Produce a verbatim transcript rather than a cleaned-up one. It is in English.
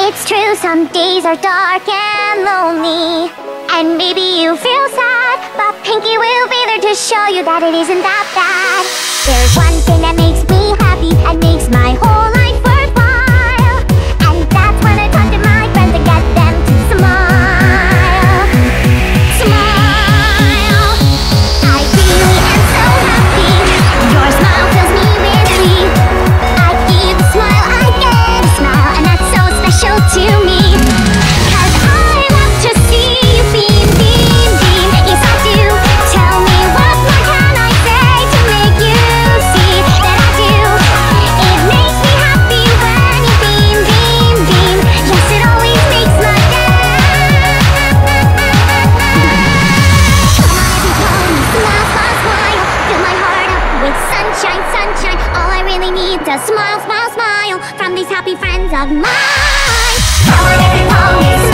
It's true, some days are dark and lonely, and maybe you feel sad, but Pinkie will be there to show you that it isn't that bad. There's one thing that makes me happy and makes my whole life worthwhile, and that's when I talk to my friends and get them to smile. Smile. I really am so happy. Your smile fills me with glee. I give a smile, I get a smile, and that's so special to me. Cause I love to see you beam, beam, beam. Yes, I do. Tell me what more can I say to make you see that I do. It makes me happy when you beam, beam, beam. Yes, it always makes my day. Come on, every pony, smile, smile, smile. Fill my heart up with sunshine, sunshine. All I really need is a smile, smile, smile from these happy friends of mine. Come on, every pony.